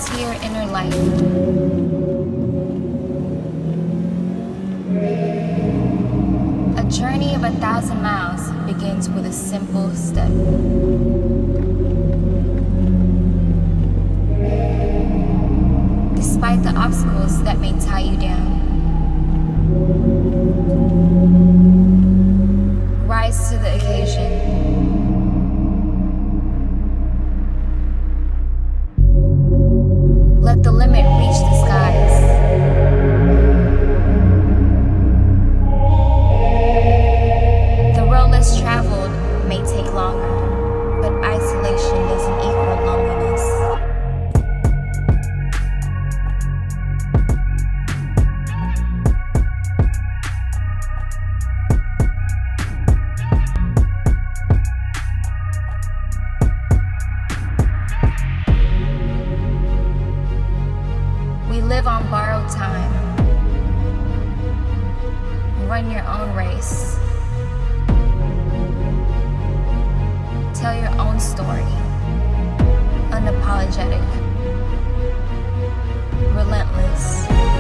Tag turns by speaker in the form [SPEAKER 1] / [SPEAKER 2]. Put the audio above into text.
[SPEAKER 1] frontier inner life. A journey of 1,000 miles begins with a simple step. Despite the obstacles that may tie you down, rise to the occasion. Let the limit reach the skies. The road less traveled may take longer, but isolation doesn't equal loneliness. We live on borrowed time. Run your own race. Tell your own story. Unapologetic. Relentless.